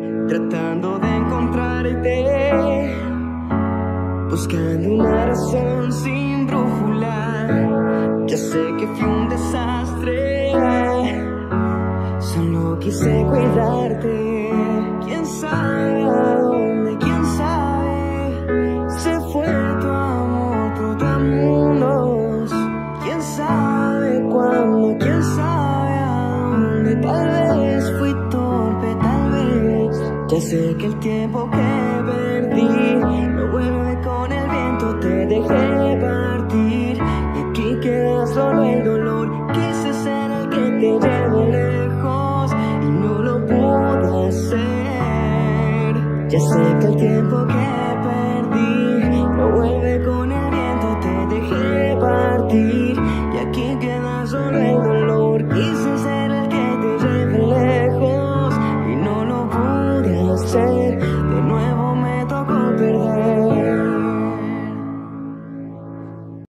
tratando de encontrarte, buscando una razón sin brújula. Ya sé que fui un desastre, solo quise cuidarte. ¿Quién sabe a dónde? ¿Quién sabe? Se fue tu amor por otros mundos. ¿Quién sabe cuándo? ¿Quién sabe a dónde? Tal vez fui torpe, tal vez. Ya sé que el tiempo que perdí no vuelve con el viento, te dejé partir y aquí queda solo el dolor. Quise ser el que te lleve lejos y no lo pude hacer. Ya sé que el tiempo que perdí no vuelve con el viento, te dejé partir y aquí queda solo el dolor. Quise ser el que te lleve lejos y no lo pude hacer.